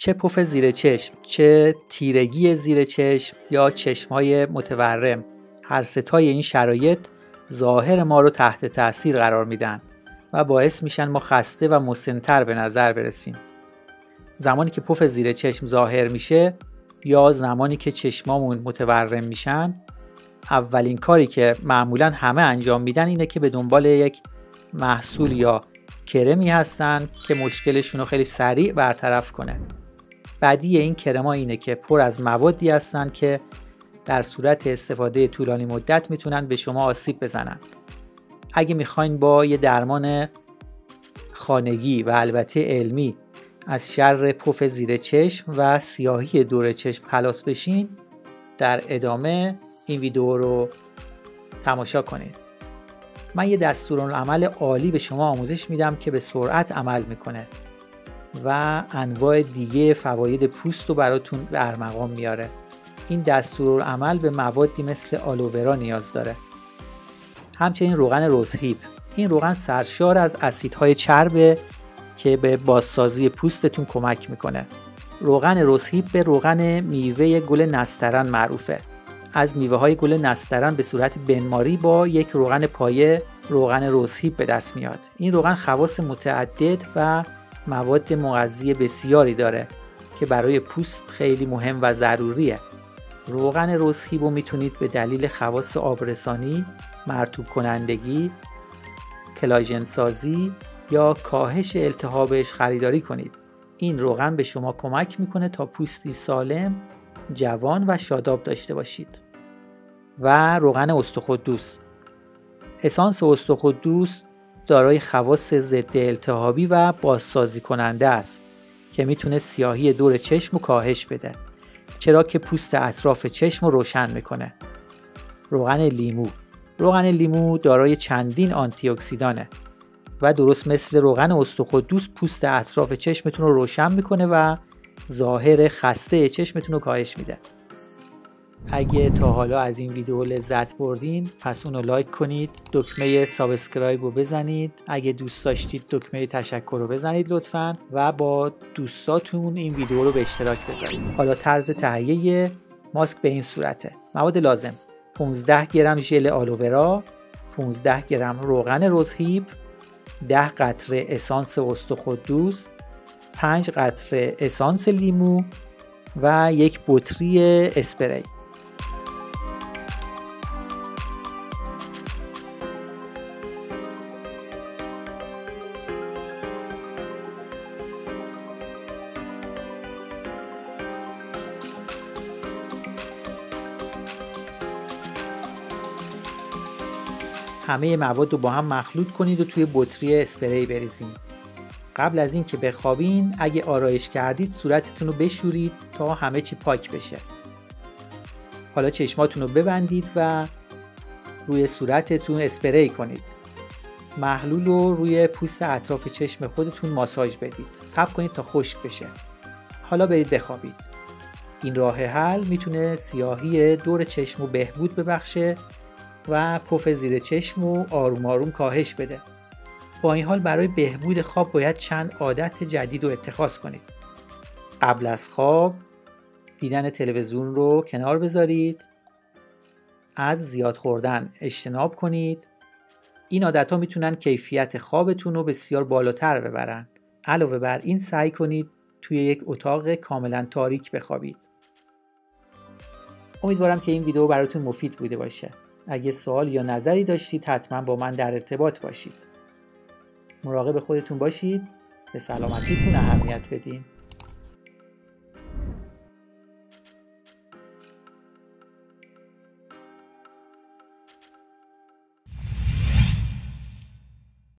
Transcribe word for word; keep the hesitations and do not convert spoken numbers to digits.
چه پف زیر چشم، چه تیرگی زیر چشم یا چشمای متورم، هر ستای این شرایط ظاهر ما رو تحت تاثیر قرار میدن و باعث میشن ما خسته و مسن‌تر به نظر برسیم. زمانی که پف زیر چشم ظاهر میشه یا زمانی که چشمامون متورم میشن، اولین کاری که معمولا همه انجام میدن اینه که به دنبال یک محصول یا کرمی هستن که مشکلشون رو خیلی سریع برطرف کنه. بدیه این کرما اینه که پر از موادی هستن که در صورت استفاده طولانی مدت میتونن به شما آسیب بزنن. اگه میخواین با یه درمان خانگی و البته علمی از شر پف زیر چشم و سیاهی دور چشم خلاص بشین، در ادامه این ویدیو رو تماشا کنید. من یه دستورالعمل عالی به شما آموزش میدم که به سرعت عمل میکنه و انواع دیگه فواید پوست رو براتون به ارمغان میاره. این دستورالعمل به موادی مثل آلوورا نیاز داره. همچنین روغن روزهیپ. این روغن سرشار از اسیدهای چربه که به بازسازی پوستتون کمک میکنه. روغن روزهیپ به روغن میوه گل نسترن معروفه. از میوه های گل نسترن به صورت بنماری با یک روغن پایه، روغن روزهیپ به دست میاد. این روغن خواص متعدد و مواد مغذی بسیاری داره که برای پوست خیلی مهم و ضروریه. روغن روزهیپ رو میتونید به دلیل خواص آبرسانی، مرطوب کنندگی، کلاژن سازی یا کاهش التهابش خریداری کنید. این روغن به شما کمک میکنه تا پوستی سالم، جوان و شاداب داشته باشید. و روغن استخوان‌دوست. اسانس استخوان‌دوست دارای خواص ضد التهابی و بازسازی کننده است که میتونه سیاهی دور چشم رو کاهش بده، چرا که پوست اطراف چشم رو روشن میکنه. روغن لیمو. روغن لیمو دارای چندین آنتی اکسیدانه و درست مثل روغن استخوان‌دوست پوست اطراف چشمتون رو روشن میکنه و ظاهر خسته چشمتون رو کاهش میده. اگه تا حالا از این ویدیو لذت بردین پس اونو لایک کنید، دکمه سابسکرایب رو بزنید، اگه دوست داشتید دکمه تشکر رو بزنید لطفاً و با دوستاتون این ویدیو رو به اشتراک بذارید. حالا طرز تهیه ماسک به این صورته. مواد لازم: پانزده گرم ژل آلوورا، پانزده گرم روغن روزهیپ، ده قطره اسانس استخوان‌دوست، پنج قطره اسانس لیمو و یک بطری اسپری. همه مواد رو با هم مخلوط کنید و توی بطری اسپری بریزین. قبل از این که بخوابین اگه آرایش کردید صورتتون رو بشورید تا همه چی پاک بشه. حالا چشماتون رو ببندید و روی صورتتون اسپری کنید. محلول رو روی پوست اطراف چشم خودتون ماساژ بدید. صبر کنید تا خشک بشه. حالا برید بخوابید. این راه حل میتونه سیاهی دور چشم رو بهبود ببخشه و پف زیر چشم رو آروم آروم کاهش بده. با این حال برای بهبود خواب باید چند عادت جدید رو اتخاذ کنید. قبل از خواب دیدن تلویزیون رو کنار بذارید. از زیاد خوردن اجتناب کنید. این عادت‌ها میتونن کیفیت خوابتون رو بسیار بالاتر ببرن. علاوه بر این سعی کنید توی یک اتاق کاملا تاریک بخوابید. امیدوارم که این ویدیو براتون مفید بوده باشه. اگه سوال یا نظری داشتید حتما با من در ارتباط باشید. مراقب خودتون باشید، به سلامتیتون اهمیت بدین.